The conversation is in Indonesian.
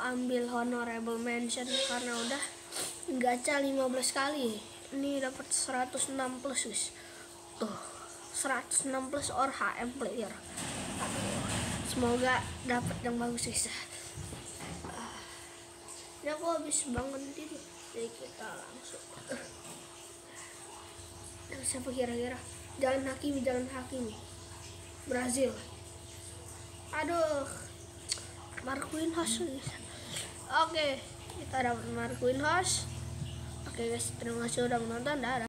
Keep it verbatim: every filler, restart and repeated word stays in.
ambil honorable mention karena udah gacha lima belas kali. Ini dapat seratus enam plus guys. Tuh, seratus enam plus or H M player. Semoga dapat yang bagus guys. Ini aku habis bangun tidur, jadi kita langsung. Dan siapa kira-kira? Jalan Hakimi, Jalan Hakimi. Brazil. Aduh, Marquinhos guys. Oke, kita dapat Marquinhos. Oke guys, terima kasih udah menonton. Dadah.